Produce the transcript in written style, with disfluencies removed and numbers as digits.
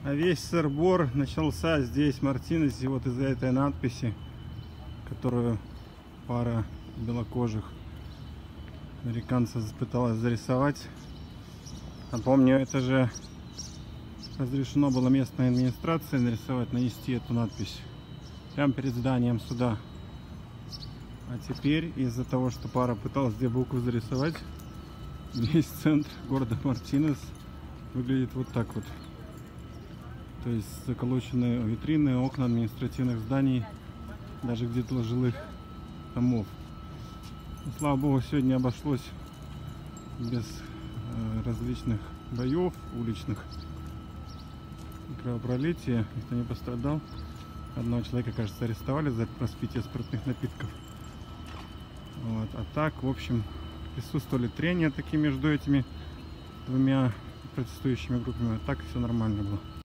А весь сыр-бор начался здесь, в Мартинесе, вот из-за этой надписи, которую пара белокожих американцев пыталась зарисовать. Напомню, это же разрешено было местной администрации нарисовать, нанести эту надпись прямо перед зданием суда. А теперь из-за того, что пара пыталась две буквы зарисовать, весь центр города Мартинес выглядит вот так вот. То есть заколоченные витрины, окна административных зданий, даже где-то жилых домов. Но, слава богу, сегодня обошлось без различных боев уличных, кровопролития, никто не пострадал. Одного человека, кажется, арестовали за распитие спиртных напитков. Вот. А так, в общем, присутствовали трения такие между этими двумя протестующими группами. А так все нормально было.